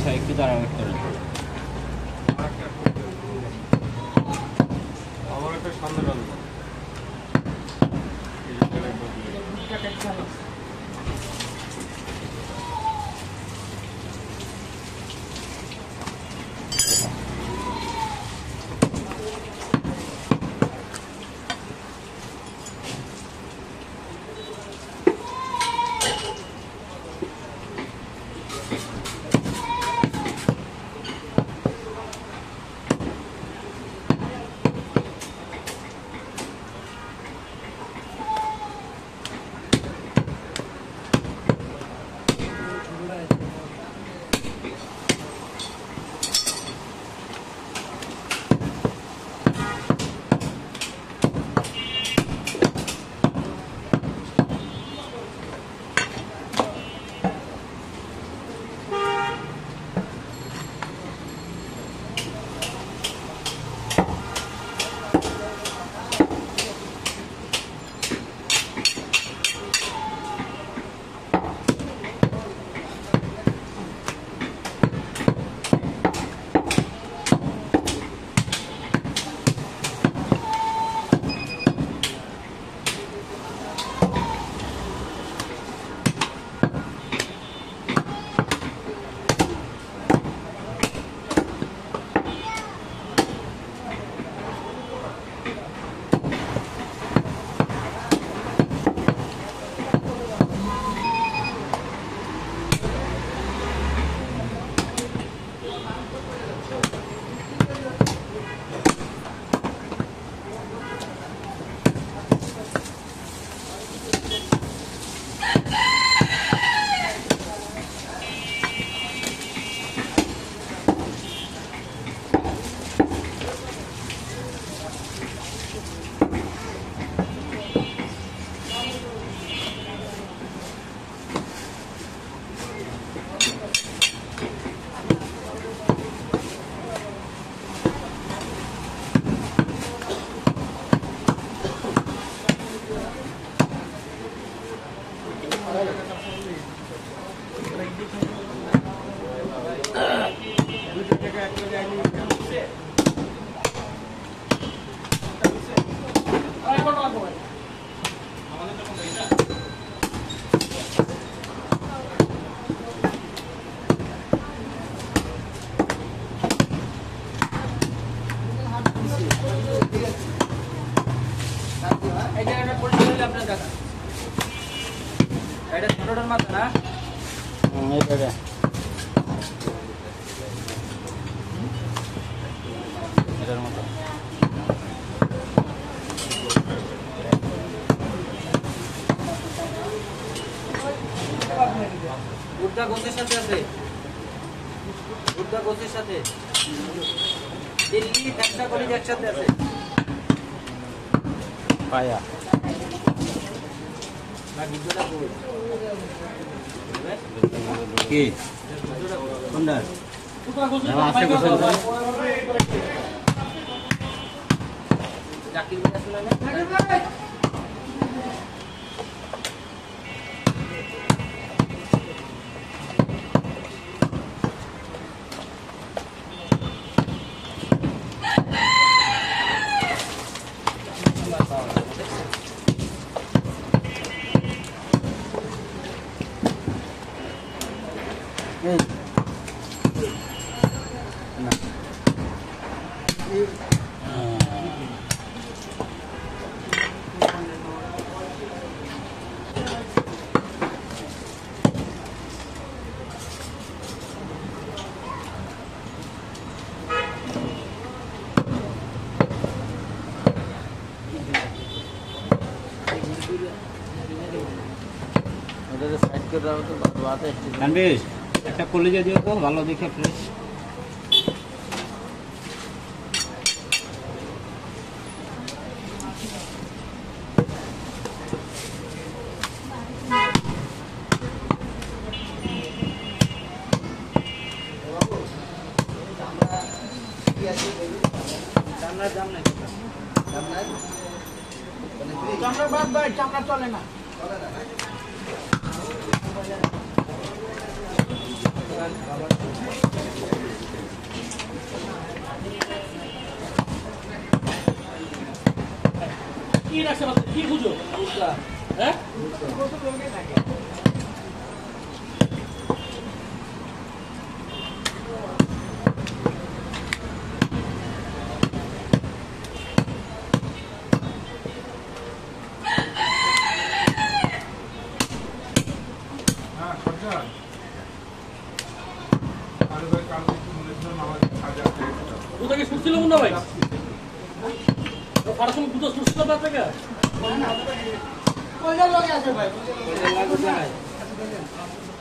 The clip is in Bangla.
আচ্ছা একটু দাঁড়াও একটু আমার একটা সামনে গেল ভুট্টা গোছের সাথে আছে, ভুট্টা গোছের সাথে দিল্লি একটা কলেজ একসাথে আছে পায়া না ভিডিওটা কই কি কোনটা ভুট্টা গোছের আছে গোছের জাকির ভাই আসলে না একটা কলেজে দিও তো ভালো দেখে ফ্রেশ চামড়া বাদ ভাই, চামড়া চলে না। কি রাখছে কি বুঝো হ্যাঁ ওটাকে শুনছিল না ভাই পড়াশোনা দুটো শুনছিল না থেকে কয়টা লাগে আছে ভাই? কয়টা লাগে নাই?